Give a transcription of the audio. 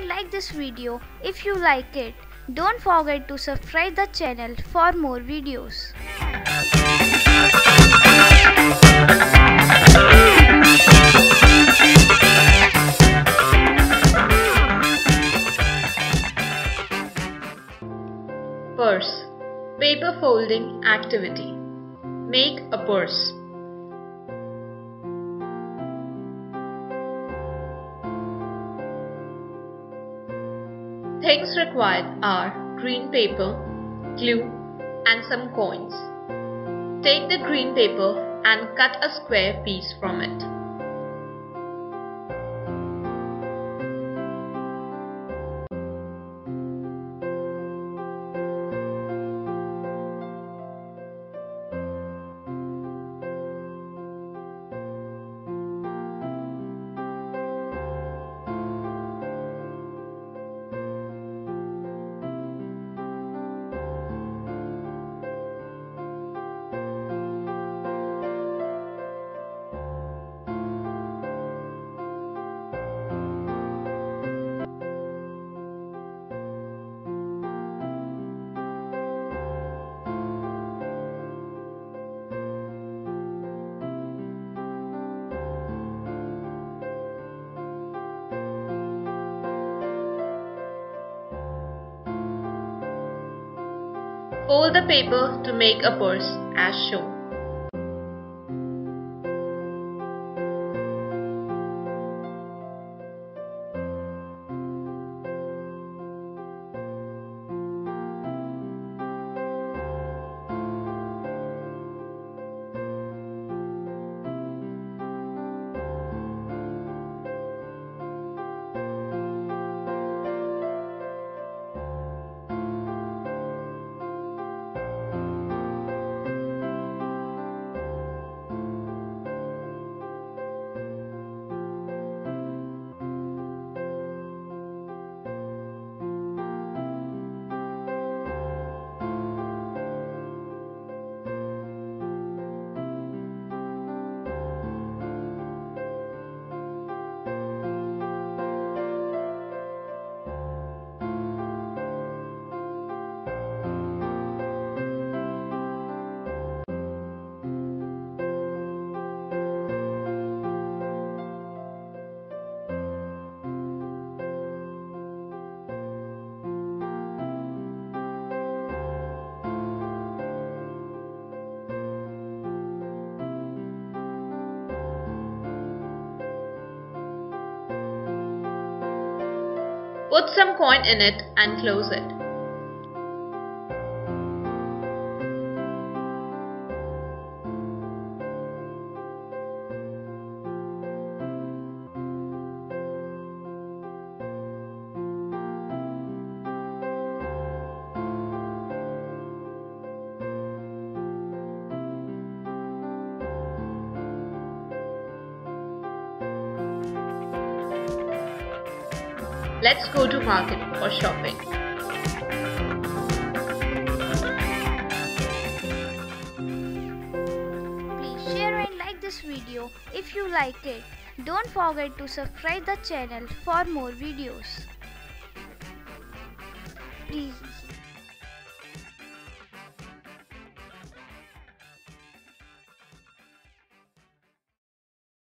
and like this video if you like it. Don't forget to subscribe the channel for more videos. Purse. Paper folding activity. Make a purse. Things required are green paper, glue, and some coins. Take the green paper and cut a square piece from it. Fold the paper to make a purse as shown. Put some coin in it and close it. Let's go to market for shopping. Please share and like this video if you like it. Don't forget to subscribe the channel for more videos. Please